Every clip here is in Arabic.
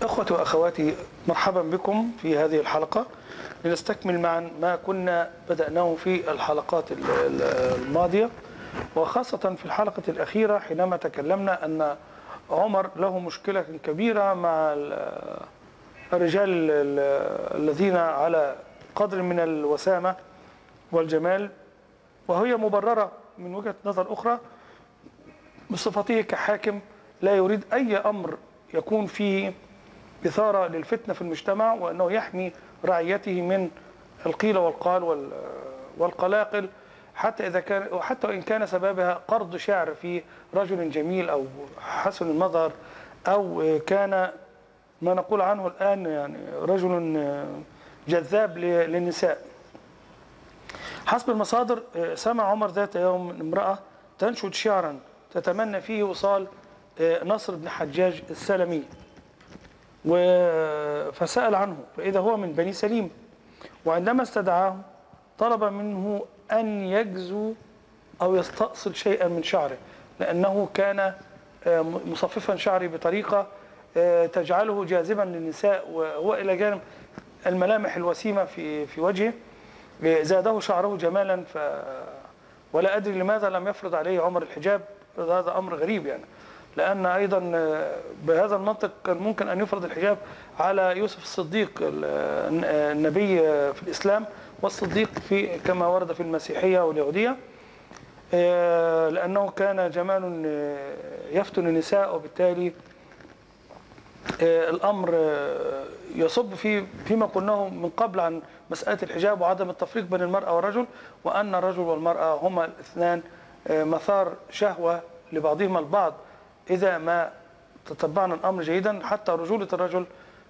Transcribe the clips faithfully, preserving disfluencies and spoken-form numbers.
أخوتي وأخواتي، مرحبا بكم في هذه الحلقة لنستكمل معا ما كنا بدأناه في الحلقات الماضية، وخاصة في الحلقة الأخيرة حينما تكلمنا أن عمر له مشكلة كبيرة مع الرجال الذين على قدر من الوسامة والجمال، وهي مبررة من وجهة نظر أخرى بصفته كحاكم لا يريد أي أمر يكون فيه إثارة للفتنة في المجتمع، وأنه يحمي رعيته من القيل والقال والقلاقل، حتى إذا كان وحتى وإن كان سببها قرض شعر في رجل جميل أو حسن المظهر، أو كان ما نقول عنه الآن يعني رجل جذاب للنساء. حسب المصادر سمع عمر ذات يوم امرأة تنشد شعرا تتمنى فيه وصال نصر بن حجاج السلمي، فسأل عنه فإذا هو من بني سليم، وعندما استدعاه طلب منه أن يجزو أو يستأصل شيئا من شعره، لأنه كان مصففا شعري بطريقة تجعله جاذبا للنساء، وهو إلى جانب الملامح الوسيمة في في وجهه زاده شعره جمالا. ف ولا أدري لماذا لم يفرض عليه عمر الحجاب، هذا أمر غريب يعني، لأن أيضا بهذا المنطق كان ممكن أن يفرض الحجاب على يوسف الصديق النبي في الإسلام، والصديق في كما ورد في المسيحية واليهودية، لأنه كان جمال يفتن النساء، وبالتالي الأمر يصب في فيما قلناه من قبل عن مسألة الحجاب وعدم التفريق بين المرأة والرجل، وأن الرجل والمرأة هما الاثنان مثار شهوة لبعضهما البعض إذا ما تتبعنا الأمر جيدا. حتى رجولة الرجل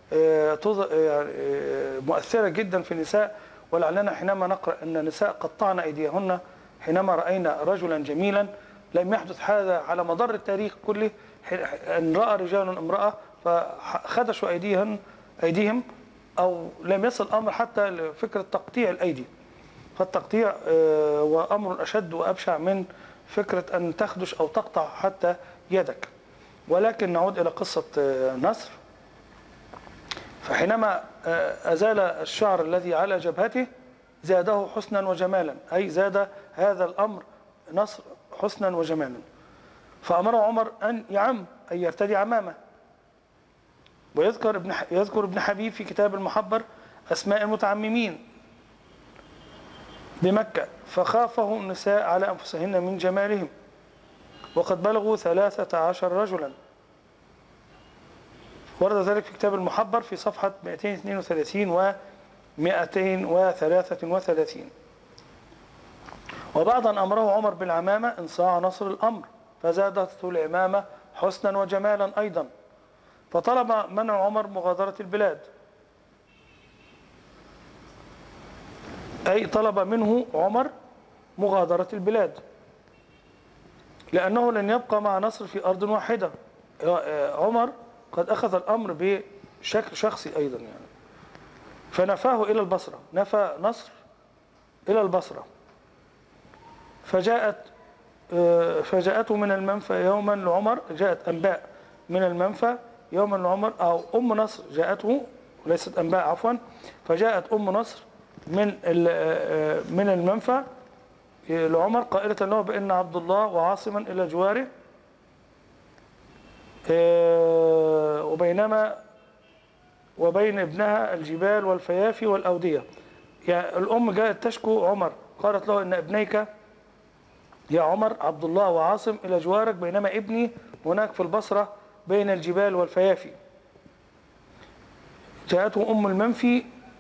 مؤثرة جدا في النساء، ولعلنا حينما نقرأ أن النساء قطعن أيديهن حينما رأينا رجلا جميلا. لم يحدث هذا على مدار التاريخ كله، أن رأى رجال امرأة فخدشوا أيديهم أيديهم أو لم يصل الأمر حتى لفكرة تقطيع الأيدي، فالتقطيع وأمر أشد وأبشع من فكرة أن تخدش أو تقطع حتى يدك. ولكن نعود إلى قصة نصر. فحينما أزال الشعر الذي على جبهته زاده حسنا وجمالا، أي زاد هذا الأمر نصر حسنا وجمالا، فأمر عمر أن يعم أي يرتدي عمامة. ويذكر ابن يذكر ابن حبيب في كتاب المحبر أسماء المتعممين بمكة، فخافه النساء على أنفسهن من جمالهم، وقد بلغوا ثلاثة عشر رجلا. ورد ذلك في كتاب المحبر في صفحة مئتين واثنين وثلاثين و مئتين وثلاثة وثلاثين. وبعد أن أمره عمر بالعمامة انصاع نصر الأمر، فزادته العمامة حسنا وجمالا أيضا، فطلب منع عمر مغادرة البلاد، أي طلب منه عمر مغادرة البلاد، لأنه لن يبقى مع نصر في أرض واحدة. عمر قد أخذ الأمر بشكل شخصي أيضا يعني، فنفاه إلى البصرة، نفى نصر إلى البصرة. فجاءت فجاءته من المنفى يوما لعمر، جاءت أنباء من المنفى يوما لعمر، أو أم نصر جاءته وليست أنباء عفوا، فجاءت أم نصر من من المنفى لعمر قائلة له بأن عبد الله وعاصما إلى جواره، وبينما وبين ابنها الجبال والفيافي والأودية. يعني الأم جاءت تشكو عمر، قالت له إن ابنيك يا عمر عبد الله وعاصم إلى جوارك، بينما ابني هناك في البصرة بين الجبال والفيافي. جاءته أم المنفي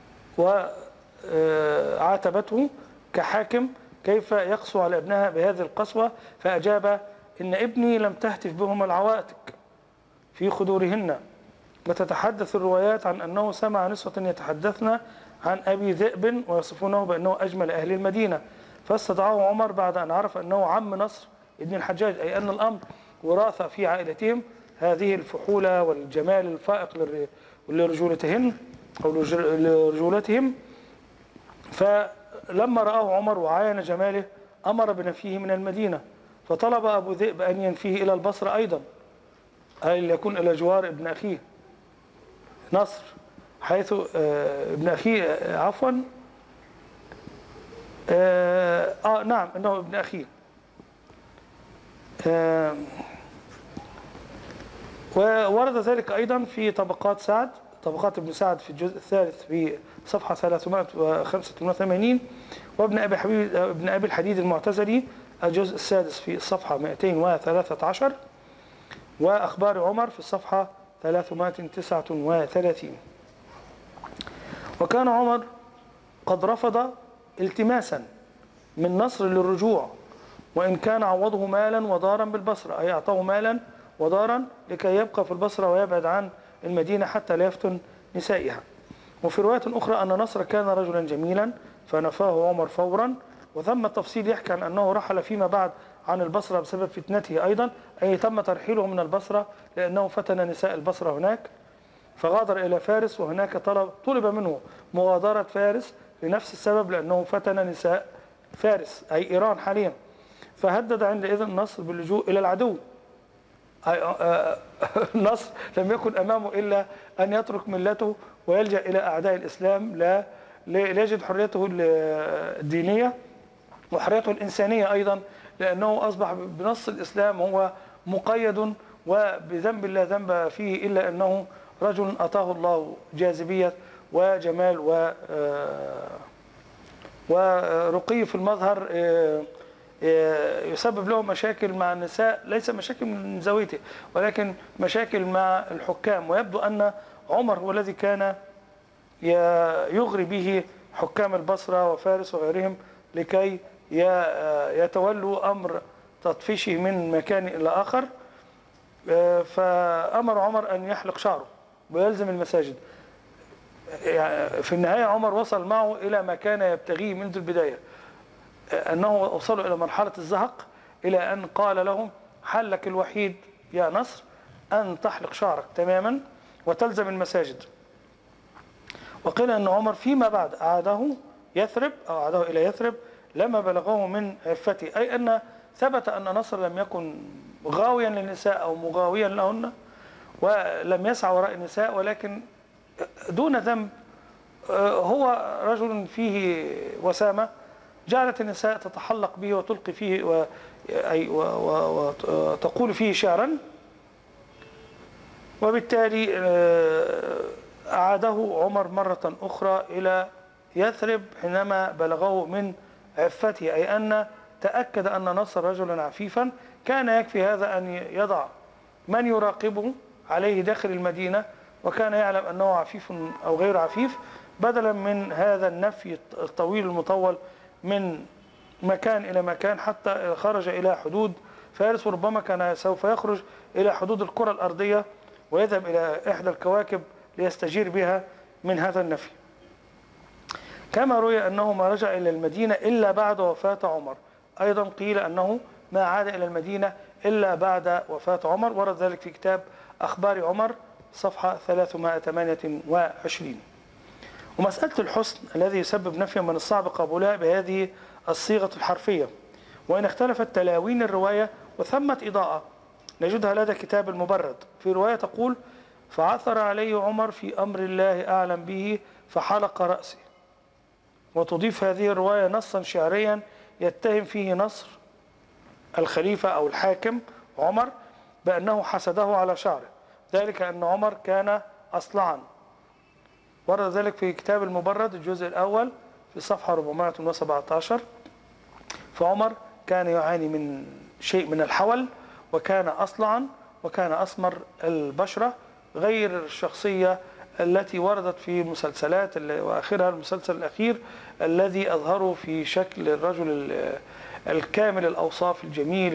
وعاتبته كحاكم كيف يقسو على ابنها بهذه القسوة، فأجاب إن ابني لم تهتف بهم العواتق في خدورهن، وتتحدث الروايات عن أنه سمع نسوة يتحدثن عن أبي ذئب ويصفونه بأنه أجمل أهل المدينة، فاستدعاه عمر بعد أن عرف أنه عم نصر ابن الحجاج، أي أن الأمر وراثة في عائلتهم هذه الفحولة والجمال الفائق لرجولتهن أو لرجولتهم. فلما رآه عمر وعاين جماله أمر بنفيه من المدينة، فطلب أبو ذئب أن ينفيه إلى البصرة أيضا، أي ليكون إلى جوار ابن أخيه. نصر حيث ابن أخيه عفوا آه, آه نعم إنه ابن أخيه آه وورد ذلك أيضا في طبقات سعد، طبقات ابن سعد في الجزء الثالث في صفحة ثلاثمائة وخمسة وثمانين، وابن أبي حبيب ابن أبي الحديد المعتزلي الجزء السادس في الصفحة مئتين وثلاثة عشر، وأخبار عمر في الصفحة ثلاثمائة وتسعة وثلاثين. وكان عمر قد رفض التماسا من نصر للرجوع، وإن كان عوضه مالا ودارا بالبصرة، أي أعطاه مالا ودارا لكي يبقى في البصرة ويبعد عن المدينة حتى لا يفتن نسائها. وفي رواية أخرى أن نصر كان رجلا جميلا فنفاه عمر فورا. وثم التفصيل يحكي عن أنه رحل فيما بعد عن البصرة بسبب فتنته أيضا، أي تم ترحيله من البصرة لأنه فتن نساء البصرة هناك، فغادر إلى فارس، وهناك طلب, طلب منه مغادرة فارس لنفس السبب لأنه فتن نساء فارس أي إيران حاليا، فهدد عندئذ النصر باللجوء إلى العدو. النصر لم يكن أمامه إلا أن يترك ملته ويلجأ إلى أعداء الإسلام لا ليجد حريته الدينية وحريته الإنسانية أيضا، لأنه أصبح بنص الإسلام هو مقيد وبذنب لا ذنب فيه إلا أنه رجل أعطاه الله جاذبية وجمال و ورقي في المظهر يسبب له مشاكل مع النساء، ليس مشاكل من زاويته ولكن مشاكل مع الحكام. ويبدو أن عمر هو الذي كان يغري به حكام البصرة وفارس وغيرهم لكي يتولوا أمر تطفيشه من مكان إلى آخر. فأمر عمر أن يحلق شعره ويلزم المساجد. في النهاية عمر وصل معه إلى ما كان يبتغيه منذ البداية، أنه وصلوا إلى مرحلة الزهق، إلى أن قال لهم حلك الوحيد يا نصر أن تحلق شعرك تماما وتلزم المساجد. وقيل أن عمر فيما بعد أعاده يثرب أو أعاده إلى يثرب لما بلغه من عفته، أي أن ثبت أن نصر لم يكن غاويا للنساء أو مغاويا لهن ولم يسعى وراء النساء، ولكن دون ذنب. هو رجل فيه وسامة جعلت النساء تتحلق به وتلقي فيه و... أي و... و... وتقول فيه شعرا، وبالتالي أعاده عمر مرة أخرى إلى يثرب حينما بلغه من عفته، أي أن تأكد أن نصر رجلا عفيفا كان يكفي هذا أن يضع من يراقبه عليه داخل المدينة وكان يعلم أنه عفيف أو غير عفيف، بدلا من هذا النفي الطويل المطول من مكان إلى مكان حتى خرج إلى حدود فارس، وربما كان سوف يخرج إلى حدود الكرة الأرضية ويذهب إلى إحدى الكواكب ليستجير بها من هذا النفي. كما روي أنه ما رجع إلى المدينة إلا بعد وفاة عمر، أيضا قيل أنه ما عاد إلى المدينة إلا بعد وفاة عمر، ورد ذلك في كتاب أخبار عمر صفحة ثلاثمائة وثمانية وعشرين. ومسألة الحسن الذي يسبب نفيا من الصعب قبولها بهذه الصيغة الحرفية، وإن اختلفت تلاوين الرواية وثمت إضاءة نجدها لدى كتاب المبرد. في رواية تقول فعثر عليه عمر في أمر الله أعلم به فحلق رأسه، وتضيف هذه الرواية نصا شعريا يتهم فيه نصر الخليفة أو الحاكم عمر بأنه حسده على شعره، ذلك أن عمر كان أصلعا. ورد ذلك في كتاب المبرد الجزء الأول في صفحة أربعمائة وسبعة عشر. فعمر كان يعاني من شيء من الحول وكان أصلعا وكان أسمر البشرة، غير الشخصية التي وردت في مسلسلات وآخرها المسلسل الأخير الذي أظهره في شكل الرجل الكامل الأوصاف الجميل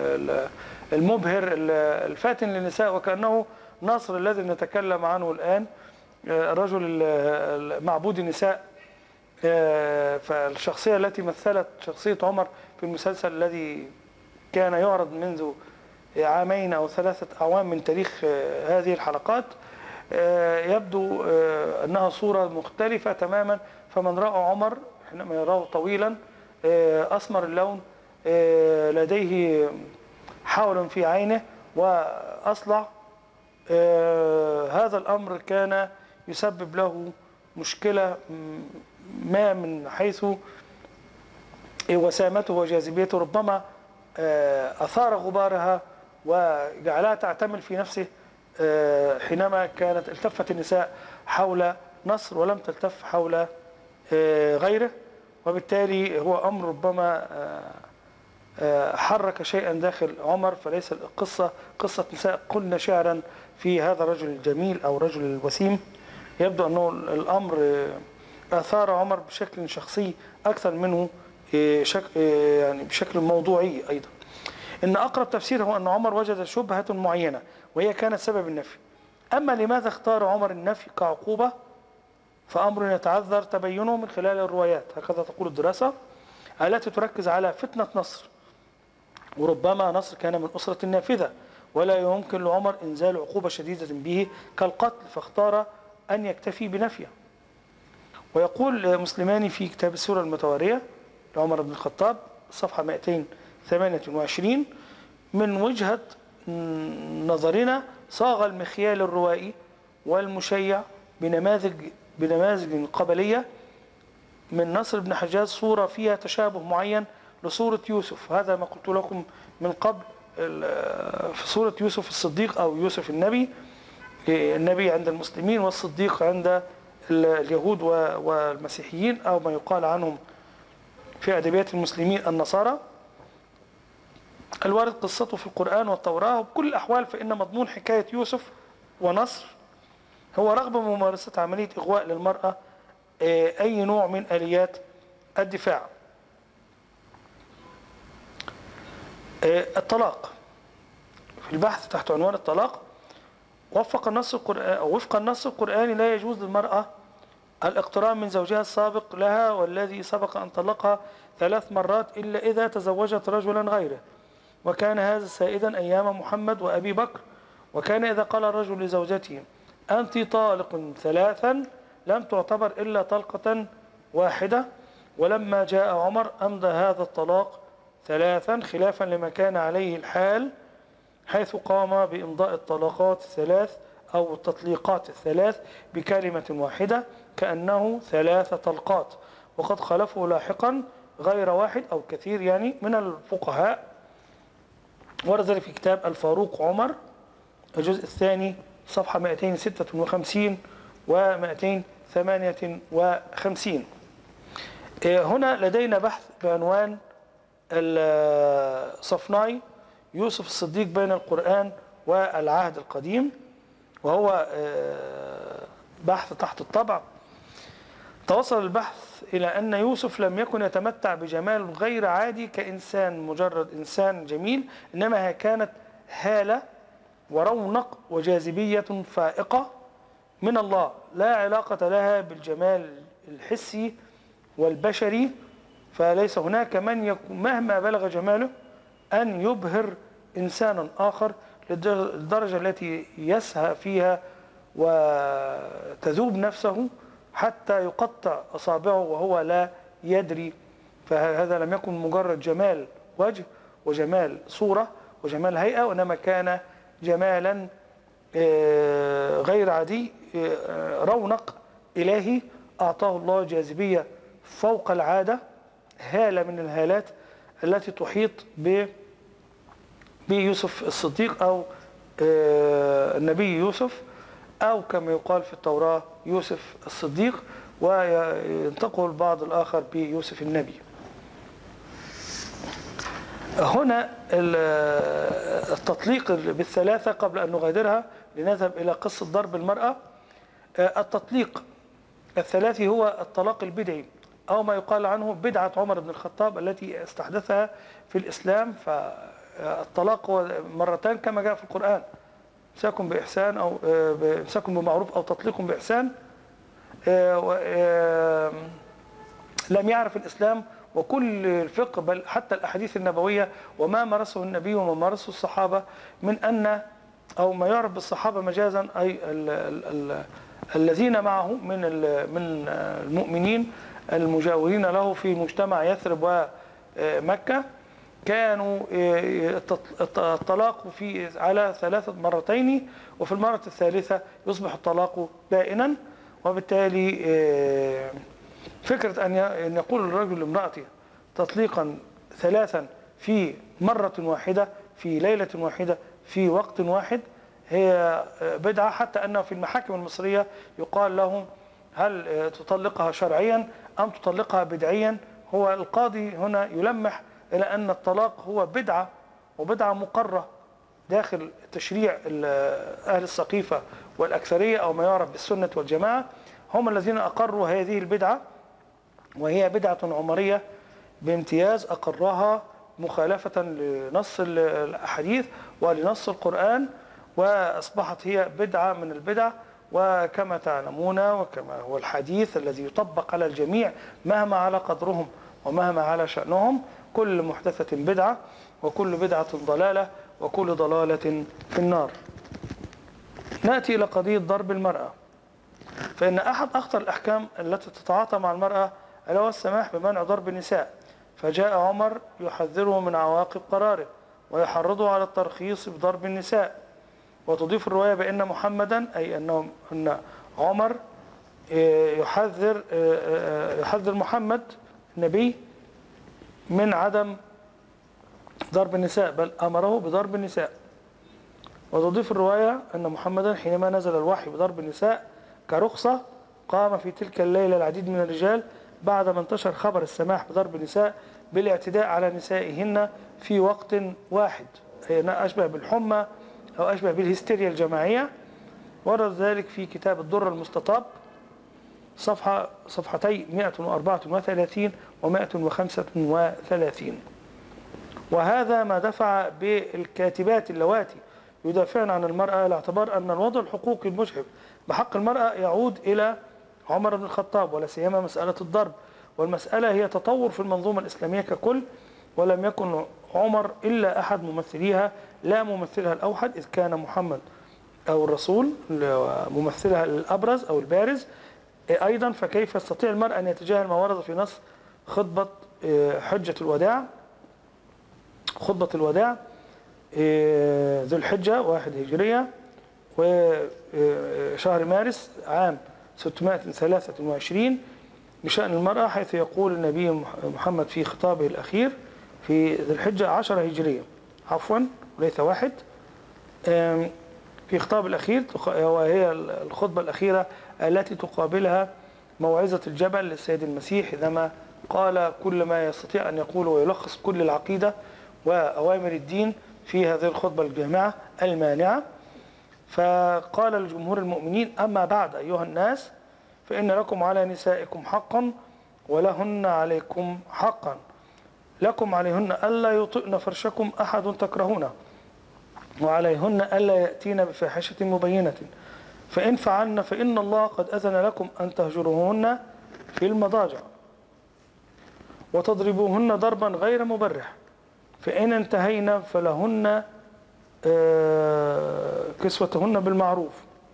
المبهر الفاتن للنساء، وكأنه نصر الذي نتكلم عنه الآن الرجل معبود النساء. فالشخصية التي مثلت شخصية عمر في المسلسل الذي كان يعرض منذ عامين أو ثلاثة أعوام من تاريخ هذه الحلقات يبدو أنها صورة مختلفة تماما. فمن رأى عمر حينما يراه طويلا أسمر اللون لديه حول في عينه وأصلع، هذا الأمر كان يسبب له مشكلة ما من حيث وسامته وجاذبيته، ربما أثار غبارها وجعلها تعتمل في نفسه حينما كانت التفت النساء حول نصر ولم تلتف حول غيره، وبالتالي هو أمر ربما حرك شيئا داخل عمر. فليس القصة قصة نساء قلنا شعرا في هذا الرجل الجميل أو الرجل الوسيم. يبدو أنه الأمر أثار عمر بشكل شخصي أكثر منه يعني بشكل موضوعي أيضا. إن أقرب تفسير هو أن عمر وجد شبهة معينة وهي كانت سبب النفي. أما لماذا اختار عمر النفي كعقوبة فأمر يتعذر تبينه من خلال الروايات، هكذا تقول الدراسة التي تركز على فتنة نصر، وربما نصر كان من أسرة نافذة ولا يمكن لعمر إنزال عقوبة شديدة به كالقتل، فاختار أن يكتفي بنفيه. ويقول مسلماني في كتاب السورة المتوارية لعمر بن الخطاب صفحة مئتين وثمانية وعشرين: من وجهة نظرنا صاغ المخيال الروائي والمشيع بنماذج بنماذج قبلية من نصر بن حجاج صورة فيها تشابه معين لصورة يوسف. هذا ما قلت لكم من قبل في صورة يوسف الصديق أو يوسف النبي، النبي عند المسلمين والصديق عند اليهود والمسيحيين، أو ما يقال عنهم في أدبيات المسلمين النصارى، الوارد قصته في القرآن والتوراة. وبكل الأحوال فإن مضمون حكاية يوسف ونصر هو رغبة ممارسة عملية إغواء للمرأة أي نوع من آليات الدفاع. الطلاق في البحث تحت عنوان الطلاق: وفق النص القرآني أو وفق النص القرآني لا يجوز للمرأة الاقتراب من زوجها السابق لها والذي سبق أن طلقها ثلاث مرات إلا إذا تزوجت رجلا غيره، وكان هذا سائدا أيام محمد وأبي بكر. وكان إذا قال الرجل لزوجته أنت طالق ثلاثا لم تعتبر إلا طلقة واحدة، ولما جاء عمر أمضى هذا الطلاق ثلاثا خلافا لما كان عليه الحال، حيث قام بإمضاء الطلاقات الثلاث أو التطليقات الثلاث بكلمة واحدة كأنه ثلاث طلقات، وقد خلفه لاحقا غير واحد أو كثير يعني من الفقهاء. ورد ذلك في كتاب الفاروق عمر الجزء الثاني صفحة مئتين وستة وخمسين و مئتين وثمانية وخمسين. هنا لدينا بحث بعنوان صفناي يوسف الصديق بين القرآن والعهد القديم، وهو بحث تحت الطبع. توصل البحث إلى أن يوسف لم يكن يتمتع بجمال غير عادي كإنسان مجرد إنسان جميل، إنما كانت هالة ورونق وجاذبية فائقة من الله لا علاقة لها بالجمال الحسي والبشري، فليس هناك من مهما بلغ جماله أن يبهر إنسانا آخر للدرجة التي يسهى فيها وتذوب نفسه حتى يقطع أصابعه وهو لا يدري. فهذا لم يكن مجرد جمال وجه وجمال صورة وجمال هيئة، وإنما كان جمالا غير عادي، رونق إلهي أعطاه الله جاذبية فوق العادة، هالة من الهالات التي تحيط بيوسف الصديق أو النبي يوسف، أو كما يقال في التوراة يوسف الصديق، وينتقل البعض الآخر بيوسف النبي. هنا التطليق بالثلاثة قبل أن نغادرها لنذهب إلى قصة ضرب المرأة. التطليق الثلاثي هو الطلاق البدعي أو ما يقال عنه بدعة عمر بن الخطاب التي استحدثها في الإسلام. فالطلاق هو مرتان كما جاء في القرآن: إمساك بإحسان أو إمساك بمعروف أو تطليق بإحسان. لم يعرف الإسلام وكل الفقه بل حتى الأحاديث النبوية وما مارسه النبي وما مارسه الصحابة من أن أو ما يعرف بالصحابة مجازا أي ال ال ال الذين معه من من المؤمنين المجاورين له في مجتمع يثرب ومكة، كانوا الطلاق في على ثلاثة مرتين، وفي المرة الثالثة يصبح الطلاق بائنا. وبالتالي فكرة أن يقول الرجل لامرأته تطليقا ثلاثا في مرة واحدة في ليلة واحدة في وقت واحد هي بدعة، حتى أنه في المحاكم المصرية يقال لهم هل تطلقها شرعيا أم تطلقها بدعيا. هو القاضي هنا يلمح إلى أن الطلاق هو بدعة، وبدعة مقرة داخل تشريع أهل السقيفة والأكثرية أو ما يعرف بالسنة والجماعة، هم الذين أقروا هذه البدعة، وهي بدعة عمرية بامتياز أقرها مخالفة لنص الأحاديث ولنص القرآن، وأصبحت هي بدعة من البدع. وكما تعلمون وكما هو الحديث الذي يطبق على الجميع مهما على قدرهم ومهما على شأنهم، كل محدثة بدعة وكل بدعة ضلالة وكل ضلالة في النار. نأتي إلى قضية ضرب المرأة، فإن أحد أخطر الأحكام التي تتعاطى مع المرأة ألا هو السماح بمنع ضرب النساء، فجاء عمر يحذره من عواقب قراره ويحرضه على الترخيص بضرب النساء. وتضيف الرواية بأن محمدا أي أنه أن عمر يحذر يحذر محمد النبي من عدم ضرب النساء، بل أمره بضرب النساء. وتضيف الرواية أن محمدا حينما نزل الوحي بضرب النساء كرخصة قام في تلك الليلة العديد من الرجال بعد ما انتشر خبر السماح بضرب النساء بالاعتداء على نسائهن في وقت واحد، هي أشبه بالحمى أو أشبه بالهستيريا الجماعية. ورد ذلك في كتاب الدر المستطاب صفحة صفحتي مئة وأربعة وثلاثين ومئة وخمسة وثلاثين. وهذا ما دفع بالكاتبات اللواتي يدافعن عن المرأة لاعتبار أن الوضع الحقوقي المجحف بحق المرأة يعود إلى عمر بن الخطاب، ولا سيما مسألة الضرب. والمسألة هي تطور في المنظومة الإسلامية ككل، ولم يكن عمر إلا أحد ممثليها لا ممثلها الأوحد، إذ كان محمد أو الرسول ممثلها الأبرز أو البارز أيضا. فكيف يستطيع المرء أن يتجاهل ما ورد في نص خطبة حجة الوداع خطبة الوداع ذو الحجة واحد هجرية وشهر مارس عام ستمائة وثلاثة وعشرين بشأن المرأة، حيث يقول النبي محمد في خطابه الأخير في ذي الحجة عشرة هجرية عفوا وليس واحد، في خطاب الأخير، وهي الخطبة الأخيرة التي تقابلها موعظة الجبل للسيد المسيح عندما قال كل ما يستطيع أن يقوله ويلخص كل العقيدة وأوامر الدين في هذه الخطبة الجامعة المانعة. فقال لجمهور المؤمنين: أما بعد أيها الناس، فإن لكم على نسائكم حقا ولهن عليكم حقا، لكم عليهن ألا يطئن فرشكم أحد تكرهونه، وعليهن ألا يأتين بفاحشة مبينة، فإن فعلن فإن الله قد أذن لكم أن تهجروهن في المضاجع وتضربوهن ضربا غير مبرح، فإن انتهينا فلهن كسوتهن بالمعروف،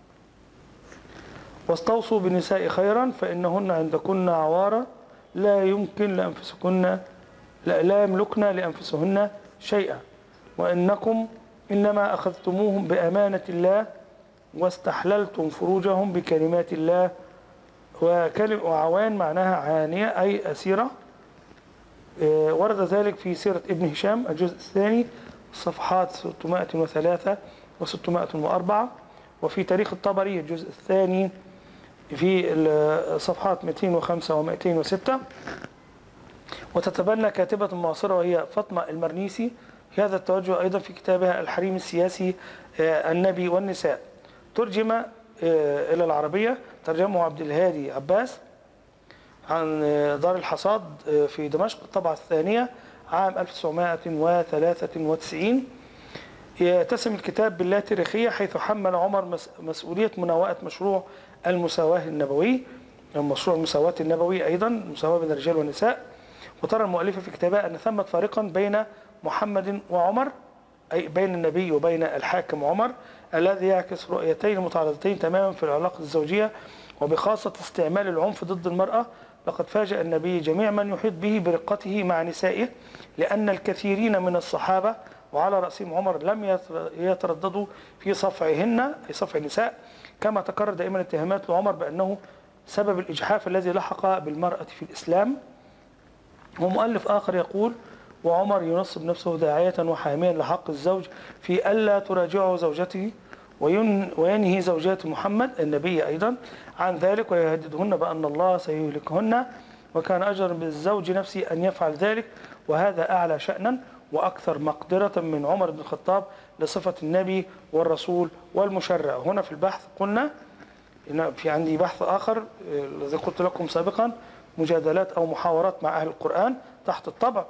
واستوصوا بالنساء خيرا فإنهن عندكن عوارة لا يمكن لأنفسكن لا, لا يملكن لأنفسهن شيئا، وإنكم إنما أخذتموهم بأمانة الله واستحللتم فروجهم بكلمات الله. وعوان معناها عانية أي أسيرة. ورد ذلك في سيرة ابن هشام الجزء الثاني صفحات ستمائة وثلاثة وستمائة وأربعة، وفي تاريخ الطبري الجزء الثاني في صفحات مئتين وخمسة ومئتين وستة. وتتبنى كاتبة معاصرة وهي فاطمة المرنيسي هذا التوجه أيضا في كتابها الحريم السياسي النبي والنساء، ترجم إلى العربية ترجمه عبد الهادي عباس عن دار الحصاد في دمشق الطبعة الثانية عام ألف وتسعمائة وثلاثة وتسعين. يتسم الكتاب باللا تاريخية، حيث حمل عمر مسؤولية مناوئة مشروع المساواة النبوي، مشروع المساواة النبوي أيضا المساواة بين الرجال والنساء. وترى المؤلفة في كتابها أن ثمة فارقا بين محمد وعمر، أي بين النبي وبين الحاكم عمر، الذي يعكس رؤيتين متعارضتين تماما في العلاقة الزوجية، وبخاصة استعمال العنف ضد المرأة. لقد فاجأ النبي جميع من يحيط به برقته مع نسائه، لأن الكثيرين من الصحابة وعلى رأسهم عمر لم يترددوا في صفعهن أي صفع النساء، كما تكرر دائما اتهامات لعمر بأنه سبب الإجحاف الذي لحق بالمرأة في الإسلام. ومؤلف آخر يقول: وعمر ينصب نفسه داعية وحاميا لحق الزوج في ألا تراجعه زوجته، وينهي زوجات محمد النبي أيضا عن ذلك، ويهددهن بأن الله سيهلكهن، وكان أجر بالزوج نفسه أن يفعل ذلك، وهذا أعلى شأنا وأكثر مقدرة من عمر بن الخطاب لصفة النبي والرسول والمشرع. هنا في البحث قلنا إن في عندي بحث آخر الذي قلت لكم سابقا، مجادلات أو محاورات مع أهل القرآن تحت الطبع،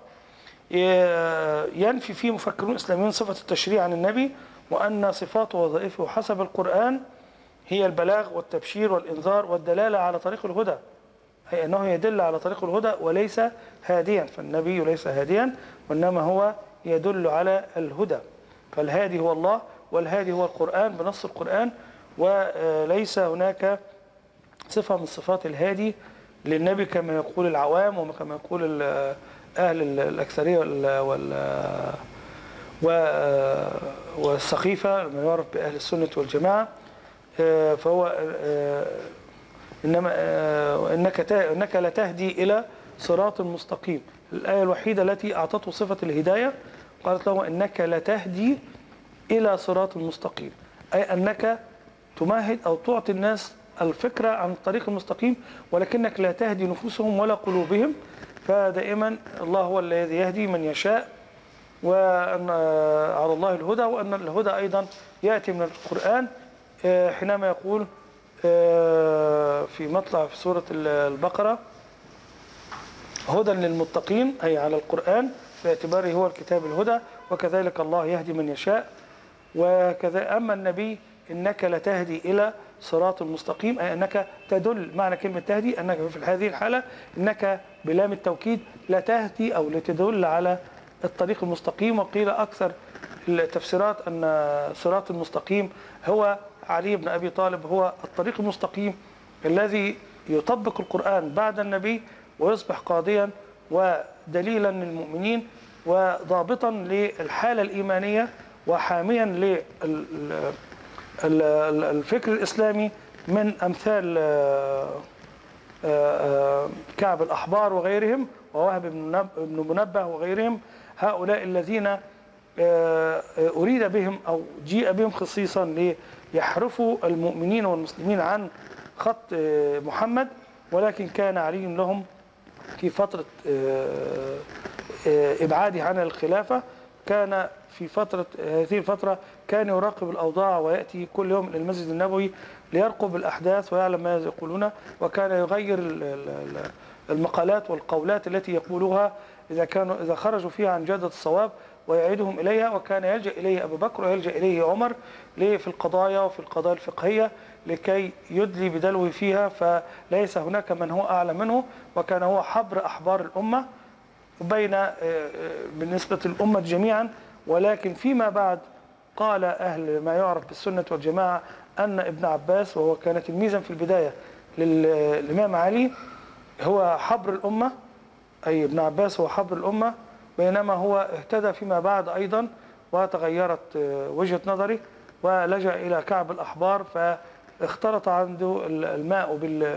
ينفي فيه مفكرون إسلاميون صفة التشريع عن النبي، وأن صفاته ووظائفه حسب القرآن هي البلاغ والتبشير والإنذار والدلالة على طريق الهدى، أي أنه يدل على طريق الهدى وليس هاديا، فالنبي ليس هاديا وإنما هو يدل على الهدى، فالهادي هو الله والهادي هو القرآن بنص القرآن، وليس هناك صفة من صفات الهادي للنبي كما يقول العوام وكما يقول أهل الأكثرية والسخيفة ما يعرف بأهل السنة والجماعة. فهو إنما إنك إنك لا تهدي إلى صراط مستقيم، الآية الوحيدة التي أعطته صفة الهداية قالت له إنك لا تهدي إلى صراط مستقيم، أي أنك تمهد أو تعطي الناس الفكرة عن الطريق المستقيم، ولكنك لا تهدي نفوسهم ولا قلوبهم. فدائما الله هو الذي يهدي من يشاء، وأن على الله الهدى، وأن الهدى أيضا يأتي من القرآن، حينما يقول في مطلع في سورة البقرة: هدى للمتقين، أي على القرآن باعتباره هو الكتاب الهدى، وكذلك الله يهدي من يشاء. وكذا أما النبي إنك لتهدي إلى صراط المستقيم، أي أنك تدل، معنى كلمة تهدي أنك في هذه الحالة إنك بلام التوكيد لا تهدي أو لتدل على الطريق المستقيم. وقيل أكثر التفسيرات أن صراط المستقيم هو علي بن أبي طالب، هو الطريق المستقيم الذي يطبق القرآن بعد النبي ويصبح قاضيا ودليلا للمؤمنين وضابطا للحالة الإيمانية وحاميا للفكر الإسلامي من أمثال كعب الأحبار وغيرهم ووهب بن منبه وغيرهم، هؤلاء الذين أريد بهم أو جيء بهم خصيصا ليحرفوا المؤمنين والمسلمين عن خط محمد، ولكن كان علي لهم في فترة إبعاده عن الخلافة، كان في فترة هذه الفترة كان يراقب الأوضاع ويأتي كل يوم إلى المسجد النبوي ليرقب الأحداث ويعلم ماذا يقولون، وكان يغير المقالات والقولات التي يقولوها إذا كانوا إذا خرجوا فيها عن جادة الصواب ويعيدهم إليها، وكان يلجأ إليه أبو بكر ويلجأ إليه عمر في القضايا وفي القضايا الفقهية لكي يدلي بدلوه فيها، فليس هناك من هو أعلى منه، وكان هو حبر أحبار الأمة بين بالنسبة للأمة جميعا. ولكن فيما بعد قال أهل ما يعرف بالسنة والجماعة أن ابن عباس، وهو كان تلميذا في البداية للإمام علي، هو حبر الأمة، أي ابن عباس هو حبر الأمة، بينما هو اهتدى فيما بعد أيضا وتغيرت وجهة نظري ولجأ إلى كعب الأحبار، فاختلط عنده الماء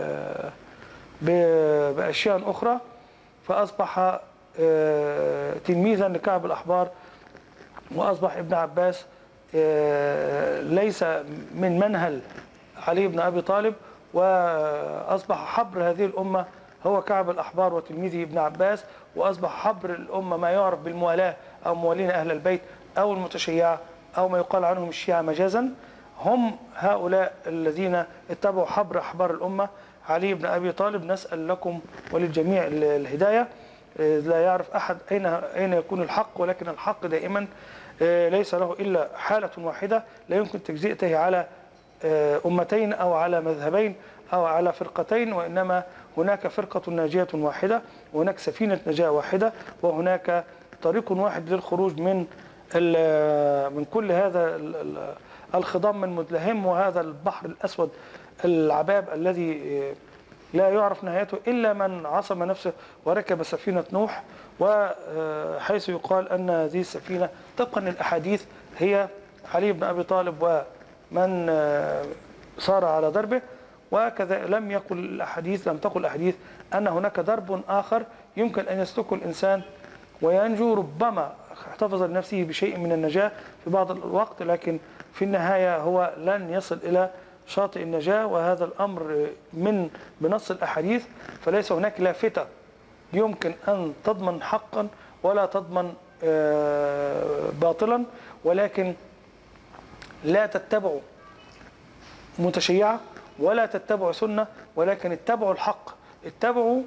بأشياء أخرى، فأصبح تلميذا لكعب الأحبار، وأصبح ابن عباس ليس من منهل علي بن أبي طالب، وأصبح حبر هذه الأمة هو كعب الأحبار وتلميذه ابن عباس، وأصبح حبر الأمة ما يعرف بالموالاة أو موالين أهل البيت أو المتشيعة أو ما يقال عنهم الشيعة مجازا، هم هؤلاء الذين اتبعوا حبر أحبار الأمة علي بن أبي طالب. نسأل لكم وللجميع الهداية. لا يعرف أحد أين أين يكون الحق، ولكن الحق دائما ليس له إلا حالة واحدة، لا يمكن تجزئته على أمتين أو على مذهبين أو على فرقتين، وإنما هناك فرقة ناجية واحدة، وهناك سفينة نجاة واحدة، وهناك طريق واحد للخروج من من كل هذا الخضم من مدلهم، وهذا البحر الأسود العباب الذي لا يعرف نهايته إلا من عصم نفسه وركب سفينة نوح، وحيث يقال أن هذه السفينة طبقا للأحاديث هي علي بن أبي طالب ومن سار على دربه. وكذا لم يقل الأحاديث لم تقل الأحاديث أن هناك درب آخر يمكن أن يسلكه الإنسان وينجو، ربما احتفظ لنفسه بشيء من النجاة في بعض الوقت، لكن في النهاية هو لن يصل إلى شاطئ النجاة، وهذا الأمر من بنص الأحاديث. فليس هناك لافتة يمكن أن تضمن حقا ولا تضمن باطلا، ولكن لا تتبعوا متشيعة ولا تتبعوا سنة، ولكن اتبعوا الحق، اتبعوا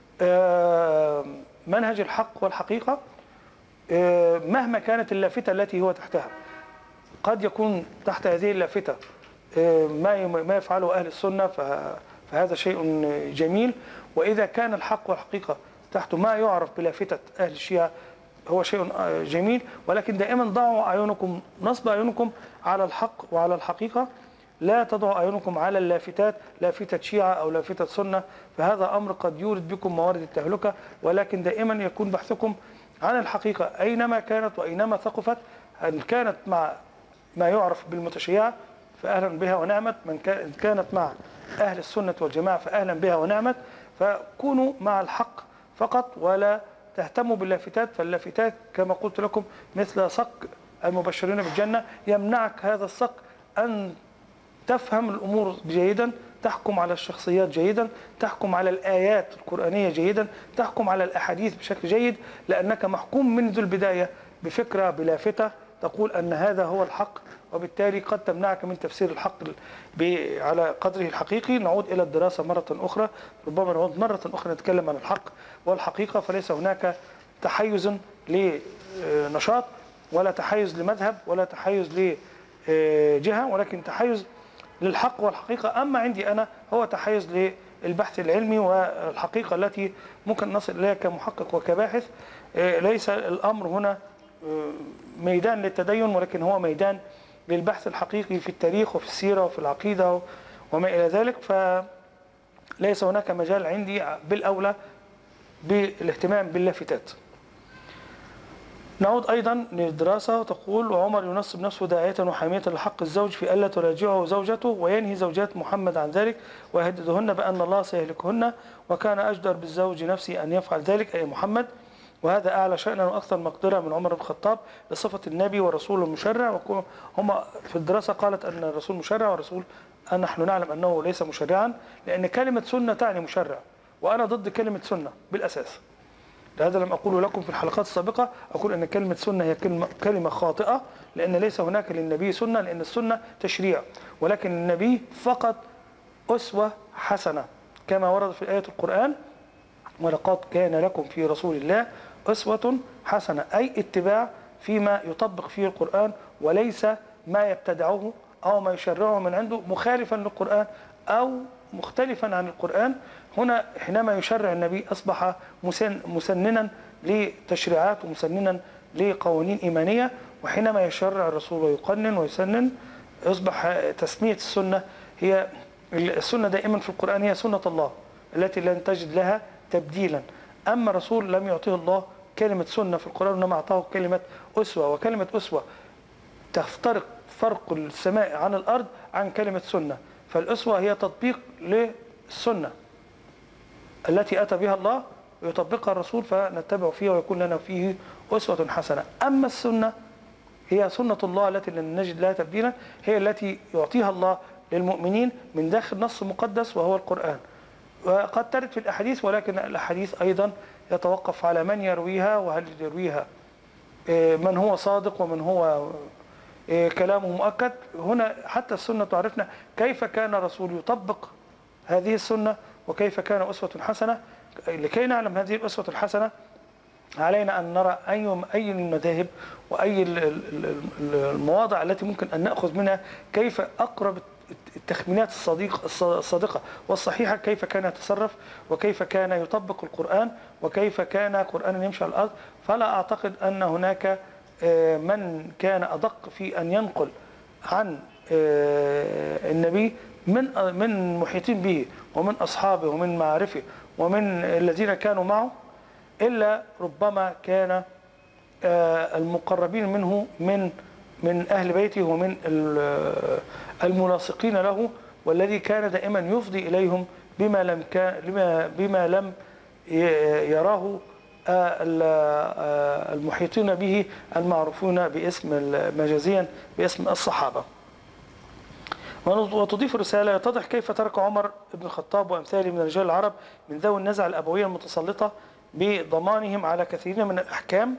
منهج الحق والحقيقة مهما كانت اللافتة التي هو تحتها. قد يكون تحت هذه اللافتة ما ما يفعله أهل السنة فهذا شيء جميل، وإذا كان الحق والحقيقة تحت ما يعرف بلافتة أهل الشيعة هو شيء جميل. ولكن دائما ضعوا أعينكم نصب أعينكم على الحق وعلى الحقيقة، لا تضعوا أعينكم على اللافتات، لافتة شيعة أو لافتة سنة، فهذا أمر قد يورد بكم موارد التهلكة. ولكن دائما يكون بحثكم عن الحقيقة أينما كانت وأينما ثقفت، إن كانت مع ما يعرف بالمتشيعة فأهلا بها ونعمت، من كانت مع أهل السنة والجماعة فأهلا بها ونعمت. فكونوا مع الحق فقط ولا تهتموا باللافتات، فاللافتات كما قلت لكم مثل صك المبشرين بالجنة، يمنعك هذا الصك أن تفهم الأمور جيدا، تحكم على الشخصيات جيدا، تحكم على الآيات القرآنية جيدا، تحكم على الأحاديث بشكل جيد، لأنك محكوم منذ البداية بفكرة بلافتة تقول أن هذا هو الحق، وبالتالي قد تمنعك من تفسير الحق على قدره الحقيقي. نعود إلى الدراسة مرة أخرى، ربما نعود مرة أخرى نتكلم عن الحق والحقيقة. فليس هناك تحيز لنشاط ولا تحيز لمذهب ولا تحيز لجهة، ولكن تحيز للحق والحقيقة. أما عندي أنا هو تحيز للبحث العلمي والحقيقة التي ممكن نصل إليها كمحقق وكباحث. ليس الأمر هنا ميدان للتدين، ولكن هو ميدان للبحث الحقيقي في التاريخ وفي السيرة وفي العقيدة وما إلى ذلك. فليس هناك مجال عندي بالأولى بالاهتمام باللافتات. نعود أيضا للدراسة، وتقول: وعمر ينصب نفسه داعية وحامية لحق الزوج في ألا تراجعه زوجته، وينهي زوجات محمد عن ذلك ويهددهن بأن الله سيهلكهن، وكان أجدر بالزوج نفسه أن يفعل ذلك أي محمد، وهذا أعلى شأنا وأكثر مقدرة من عمر بن الخطاب لصفة النبي والرسول المشرع. هم في الدراسة قالت أن الرسول مشرع والرسول نحن نعلم أنه ليس مشرعا، لأن كلمة سنة تعني مشرع، وأنا ضد كلمة سنة بالأساس. لهذا لم أقول لكم في الحلقات السابقة، أقول أن كلمة سنة هي كلمة, كلمة خاطئة، لأن ليس هناك للنبي سنة، لأن السنة تشريع، ولكن النبي فقط أسوة حسنة كما ورد في آية القرآن: ولقد كان لكم في رسول الله أسوة حسنة، أي اتباع فيما يطبق فيه القرآن، وليس ما يبتدعه أو ما يشرعه من عنده مخالفا للقرآن أو مختلفا عن القرآن. هنا حينما يشرع النبي أصبح مسن مسننا لتشريعات ومسننا لقوانين إيمانية، وحينما يشرع الرسول ويقنن ويسنن أصبح تسمية السنة هي السنة. دائما في القرآن هي سنة الله التي لن تجد لها تبديلا. أما الرسول لم يعطيه الله كلمة سنة في القرآن، إنما أعطاه كلمة أسوة، وكلمة أسوة تفترق فرق السماء عن الأرض عن كلمة سنة. فالأسوة هي تطبيق للسنة التي أتى بها الله ويطبقها الرسول، فنتبع فيها ويكون لنا فيه أسوة حسنة. أما السنة هي سنة الله التي لن نجد لها تبديلا، هي التي يعطيها الله للمؤمنين من داخل نص مقدس وهو القرآن. وقد ترد في الأحاديث، ولكن الأحاديث أيضا يتوقف على من يرويها، وهل يرويها من هو صادق ومن هو كلامه مؤكد. هنا حتى السنة تعرفنا كيف كان الرسول يطبق هذه السنة وكيف كان أسوة حسنة. لكي نعلم هذه الأسوة الحسنة علينا أن نرى أي أي المذاهب وأي المواضع التي ممكن أن نأخذ منها كيف أقرب التخمينات الصديق الصادقة والصحيحة، كيف كان يتصرف وكيف كان يطبق القرآن وكيف كان قرآنا يمشي على الأرض. فلا أعتقد أن هناك من كان أدق في أن ينقل عن النبي من من محيطين به ومن أصحابه ومن معارفه ومن الذين كانوا معه، إلا ربما كان المقربين منه من من أهل بيته ومن الملاصقين له، والذي كان دائما يفضي إليهم بما لم كان بما بما لم يراه المحيطين به المعروفون باسم مجازيا باسم الصحابة. وتضيف الرسالة: يتضح كيف ترك عمر بن الخطاب وأمثاله من رجال العرب من ذوي النزعة الأبوية المتسلطة بضمانهم على كثير من الأحكام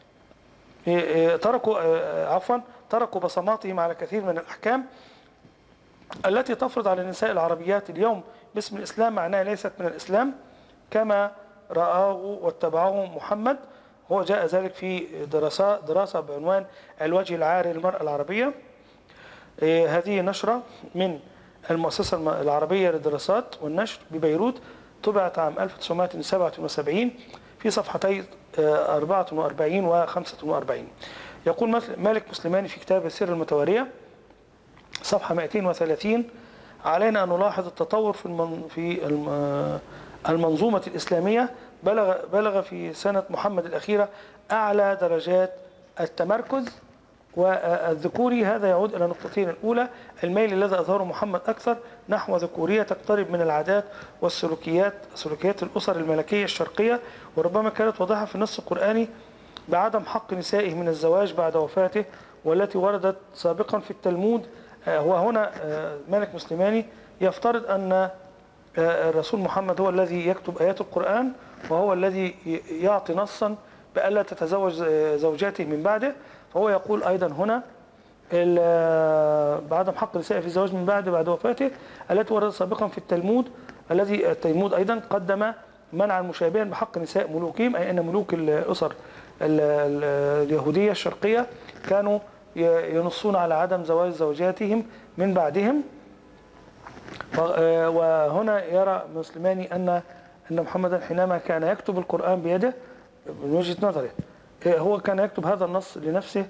تركوا عفوا تركوا بصماتهم على كثير من الأحكام التي تفرض على النساء العربيات اليوم باسم الإسلام معناها ليست من الإسلام كما رآه واتبعه محمد. هو جاء ذلك في دراسة دراسة بعنوان الوجه العاري للمرأة العربية. هذه نشرة من المؤسسة العربية للدراسات والنشر ببيروت، طبعت عام ألف وتسعمائة وسبعة وسبعين في صفحتي أربعة وأربعين و خمسة وأربعين. يقول مالك مسلماني في كتاب السيرة المتوارية صفحة مئتين وثلاثين: علينا أن نلاحظ التطور في في المنظومة الإسلامية. بلغ بلغ في سنة محمد الأخيرة أعلى درجات التمركز والذكوري. هذا يعود إلى نقطتين: الأولى الميل الذي أظهره محمد أكثر نحو ذكورية تقترب من العادات والسلوكيات سلوكيات الأسر الملكية الشرقية، وربما كانت واضحة في النص القرآني بعدم حق نسائه من الزواج بعد وفاته، والتي وردت سابقا في التلمود. وهنا مالك مسلماني يفترض أن الرسول محمد هو الذي يكتب آيات القرآن، وهو الذي يعطي نصا بألا تتزوج زوجاته من بعده. فهو يقول أيضا هنا بعدم حق النساء في الزواج من بعد بعد وفاته، التي وردت سابقا في التلمود، الذي التلمود أيضا قدم منعا مشابها بحق نساء ملوكهم، أي أن ملوك الأسر اليهودية الشرقية كانوا ينصون على عدم زواج زوجاتهم من بعدهم. وهنا يرى مسلماني أن أن محمدا حينما كان يكتب القرآن بيده من وجهة نظره هو كان يكتب هذا النص لنفسه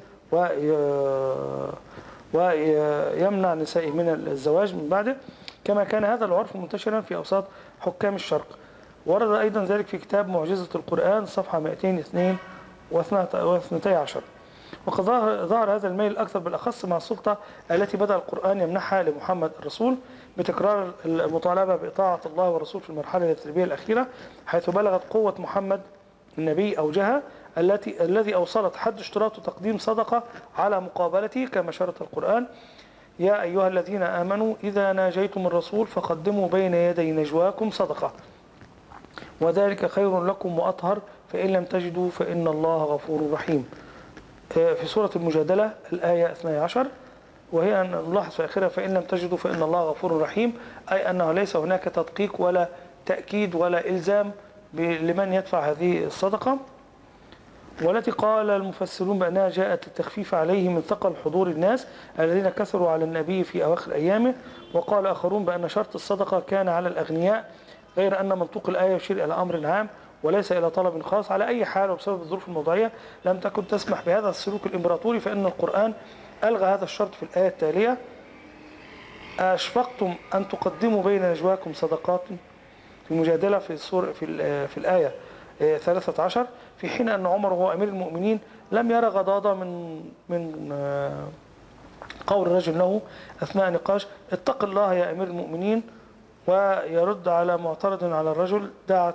ويمنع نسائه من الزواج من بعده، كما كان هذا العرف منتشرا في أوساط حكام الشرق. ورد أيضا ذلك في كتاب معجزة القرآن صفحة مئتين واثنين واثنتي عشر. وقد ظهر هذا الميل الأكثر بالأخص مع السلطة التي بدأ القرآن يمنحها لمحمد الرسول بتكرار المطالبة بإطاعة الله والرسول في المرحلة التدريبية الأخيرة، حيث بلغت قوة محمد النبي أوجها التي الذي أوصلت حد اشتراط تقديم صدقة على مقابلته كما شرط القرآن: يا أيها الذين آمنوا إذا ناجيتم الرسول فقدموا بين يدي نجواكم صدقة وذلك خير لكم وأطهر فإن لم تجدوا فإن الله غفور رحيم. في سورة المجادلة الآية اثنتي عشر، وهي أن نلاحظ في آخرها فإن لم تجدوا فإن الله غفور رحيم، أي أنه ليس هناك تدقيق ولا تأكيد ولا إلزام لمن يدفع هذه الصدقة، والتي قال المفسرون بأنها جاءت للتخفيف عليه من ثقل حضور الناس الذين كثروا على النبي في أواخر أيامه. وقال آخرون بأن شرط الصدقة كان على الأغنياء، غير أن منطوق الآية يشير إلى أمر عام وليس إلى طلب خاص. على أي حال وبسبب الظروف الموضوعية لم تكن تسمح بهذا السلوك الإمبراطوري، فإن القرآن ألغى هذا الشرط في الآية التالية: أشفقتم أن تقدموا بين نجواكم صدقات، في المجادلة في السورة في في الآية ثلاثة عشر، في حين أن عمر وهو أمير المؤمنين لم يرى غضاضة من من قول الرجل له أثناء نقاش: اتق الله يا أمير المؤمنين، ويرد على معترض على الرجل: دعة.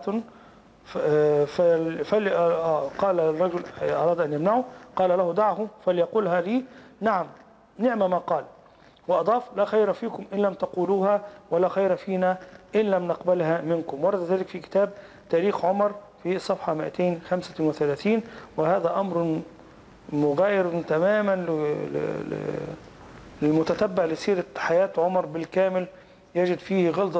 قال الرجل أراد أن يمنعه، قال له: دعه فليقولها لي. نعم نعم ما قال. وأضاف: لا خير فيكم إن لم تقولوها ولا خير فينا إن لم نقبلها منكم. ورد ذلك في كتاب تاريخ عمر في صفحة مئتين وخمسة وثلاثين. وهذا أمر مغاير تماما للمتتبع لسيرة حياة عمر بالكامل، يجد فيه غلظة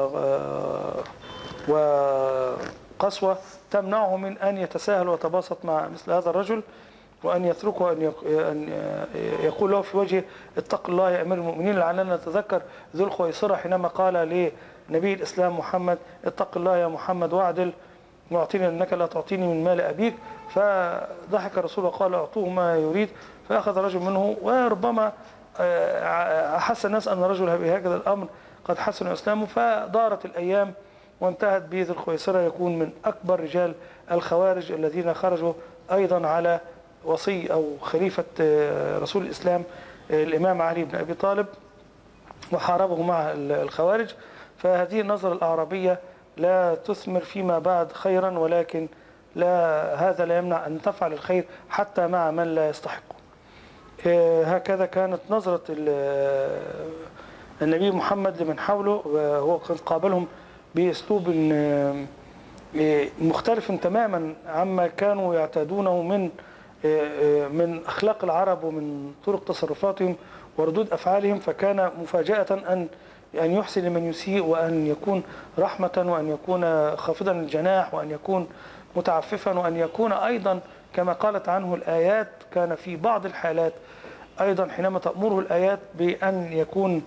وقسوة تمنعه من أن يتساهل ويتباسط مع مثل هذا الرجل، وأن يتركه أن يقول له في وجهه: اتق الله يا أمير المؤمنين. لعلنا نتذكر ذو الخويصرة حينما قال لنبي الإسلام محمد: اتق الله يا محمد واعدل، معطيني أنك لا تعطيني من مال أبيك. فضحك الرسول وقال: أعطوه ما يريد. فأخذ رجل منه، وربما أحس الناس أن الرجل بهكذا الأمر قد حسن إسلامه. فدارت الأيام وانتهت به ذو الخويصرة يكون من أكبر رجال الخوارج الذين خرجوا أيضا على وصي أو خليفة رسول الإسلام الإمام علي بن أبي طالب، وحاربه مع الخوارج. فهذه النظرة الأعرابية لا تثمر فيما بعد خيرا، ولكن لا هذا لا يمنع أن تفعل الخير حتى مع من لا يستحقه. هكذا كانت نظرة النبي محمد لمن حوله، وهو كان قابلهم بأسلوب مختلف تماما عما كانوا يعتادونه من من أخلاق العرب ومن طرق تصرفاتهم وردود أفعالهم. فكان مفاجأة أن أن يحسن لمن يسيء، وأن يكون رحمة، وأن يكون خافضا الجناح، وأن يكون متعففا، وأن يكون أيضا كما قالت عنه الآيات كان في بعض الحالات أيضا حينما تأمره الآيات بأن يكون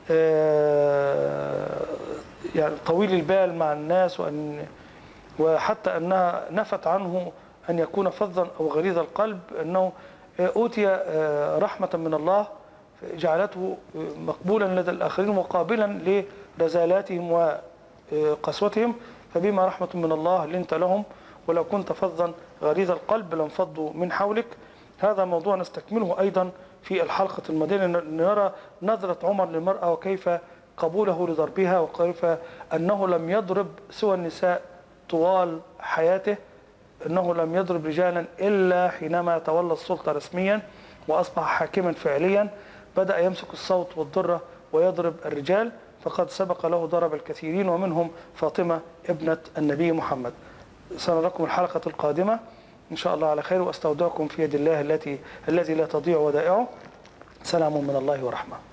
يعني طويل البال مع الناس، وأن وحتى أنها نفت عنه أن يكون فظا أو غليظ القلب، أنه أوتي رحمة من الله جعلته مقبولا لدى الآخرين مقابلا لرزالاتهم وقسوتهم. فبما رحمة من الله لنت لهم، ولو كنت فظا غليظ القلب لانفضوا من حولك. هذا موضوع نستكمله أيضا في الحلقة الماضية، نرى نظرة عمر للمرأة وكيف قبوله لضربها، وكيف أنه لم يضرب سوى النساء طوال حياته، أنه لم يضرب رجالا إلا حينما تولى السلطة رسميا وأصبح حاكما فعليا بدأ يمسك الصوت والضرة ويضرب الرجال، فقد سبق له ضرب الكثيرين ومنهم فاطمة ابنة النبي محمد. سنراكم الحلقة القادمة إن شاء الله على خير، وأستودعكم في يد الله التي الذي لا تضيع ودائعه. سلام من الله ورحمة.